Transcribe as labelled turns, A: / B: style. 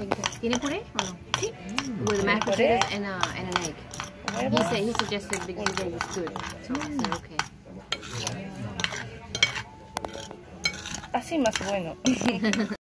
A: think ¿tiene puré o no?
B: Sí.
A: With mashed
B: puré.
A: potatoes and an egg. He suggested the egg was good, so I said okay.
B: Así más bueno.